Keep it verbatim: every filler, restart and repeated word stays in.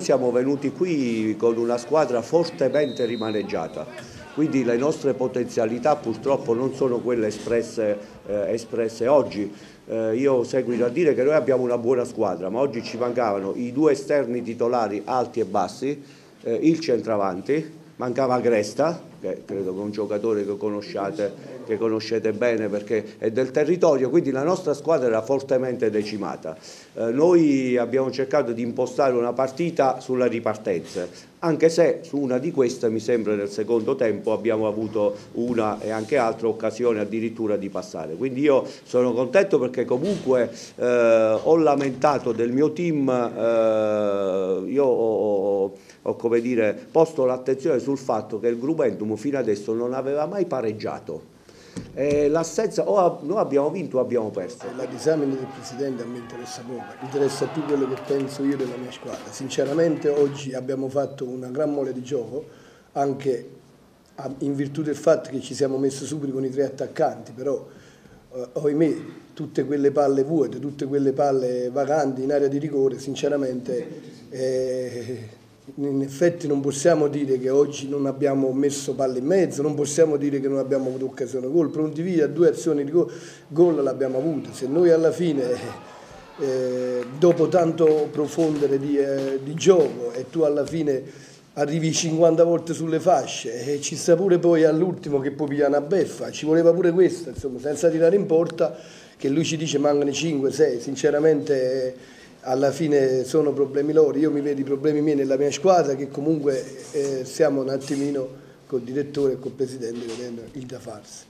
siamo venuti qui con una squadra fortemente rimaneggiata, quindi le nostre potenzialità purtroppo non sono quelle espresse, eh, espresse oggi. Eh, io seguito a dire che noi abbiamo una buona squadra, ma oggi ci mancavano i due esterni titolari alti e bassi, eh, il centravanti, mancava Gresta, che credo che è un giocatore che conosciate, che conoscete bene perché è del territorio, quindi la nostra squadra era fortemente decimata. Eh, noi abbiamo cercato di impostare una partita sulla ripartenza, anche se su una di queste mi sembra nel secondo tempo abbiamo avuto una e anche altre occasioni addirittura di passare. Quindi io sono contento perché comunque eh, ho lamentato del mio team, eh, io ho, ho come dire, posto l'attenzione sul fatto che il Grubentum fino adesso non aveva mai pareggiato. Eh, l'assenza, o noi abbiamo vinto o abbiamo perso. La disamina del Presidente a me interessa poco, interessa più quello che penso io della mia squadra. Sinceramente oggi abbiamo fatto una gran mole di gioco, anche in virtù del fatto che ci siamo messi subito con i tre attaccanti, però eh, ohimè tutte quelle palle vuote, tutte quelle palle vacanti in area di rigore, sinceramente eh, in effetti non possiamo dire che oggi non abbiamo messo palle in mezzo, non possiamo dire che non abbiamo avuto occasione gol, pronti via, due azioni di gol, gol l'abbiamo avuta. Se noi alla fine, eh, dopo tanto profondere di, eh, di gioco e tu alla fine arrivi cinquanta volte sulle fasce e ci sta pure poi all'ultimo che poi piglia una beffa, ci voleva pure questo, insomma, senza tirare in porta, che lui ci dice mancano cinque sei, sinceramente... Eh, alla fine sono problemi loro, io mi vedo i problemi miei nella mia squadra che comunque eh, siamo un attimino col direttore e col presidente vedendo il da farsi.